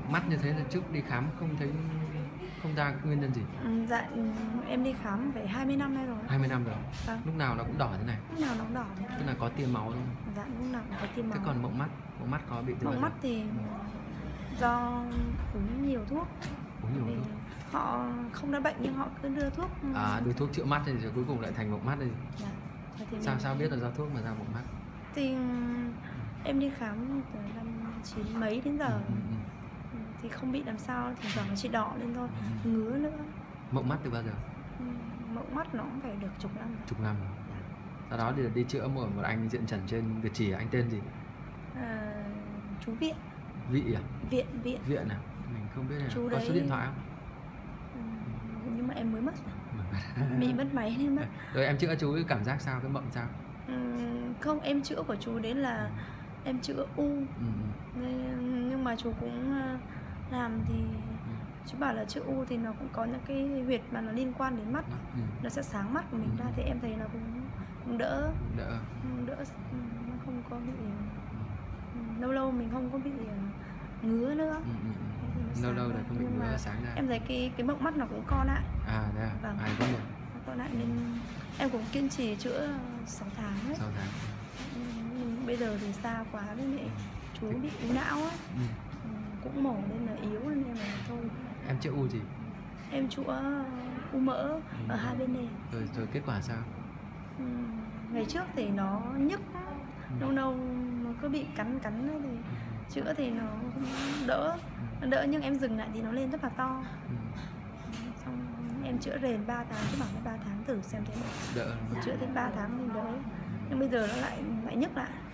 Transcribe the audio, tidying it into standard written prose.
mắt như thế là trước đi khám không ra nguyên nhân gì? Dạ em đi khám phải 20 năm nay rồi. 20 năm rồi. Vâng. Lúc nào nó cũng đỏ thế này? Lúc nào nó cũng đỏ thế. Tức là có tia máu đúng không? Dạ lúc nào cũng có tia máu. Thế còn mộng mắt có bị từ mộng mắt thì do uống nhiều thuốc. Uống nhiều thuốc. Họ không đã bệnh nhưng họ cứ đưa thuốc. Đưa thuốc chữa mắt thì rồi cuối cùng lại thành mộng mắt đi. Dạ. Sao biết là do thuốc mà ra mộng mắt? Thì em đi khám từ năm 9 mấy đến giờ. Thì không bị làm sao, thỉnh thoảng nó chỉ đỏ lên thôi, ngứa nữa. Mộng mắt từ bao giờ? Mộng mắt nó cũng phải được chục năm rồi. Chục năm rồi. Sau đó thì đi chữa một anh diện trần trên Việt Trì, anh tên gì? Chú Viện. Vị à? Viện à? Mình không biết là chú có đấy... số điện thoại không? Nhưng mà em mới mất bị mất máy nên mất. Rồi em chữa chú cảm giác sao, cái mộng sao? Không, em chữa của chú đến là em chữa u. Nhưng mà chú cũng làm thì chú bảo là chữa u thì nó cũng có những cái huyệt mà nó liên quan đến mắt, nó sẽ sáng mắt của mình ra, thì em thấy là cũng đỡ. Nó không có bị lâu mình không có bị ngứa nữa. Lâu rồi không bị ngứa, sáng ra. Em thấy cái mộng mắt nó cũng co lại. Thế à? Vâng. Có được. Co lại nên em cũng kiên trì chữa 6 tháng ấy. 6 tháng. Bây giờ thì xa quá, với lại chú bị u não ấy. Cũng mổ nên là yếu nên em là thôi. Em chữa u gì? Em chữa u mỡ ở hai bên nền. Rồi kết quả sao? Ngày trước thì nó nhức, lâu nó cứ bị cắn ấy, thì chữa thì nó cũng đỡ, nhưng em dừng lại thì nó lên rất là to. Xong em chữa rền 3 tháng, chứ bảo 3 tháng thử xem thế nào. Đỡ. Chữa thêm 3 tháng thì đỡ, nhưng bây giờ nó lại nhức lại.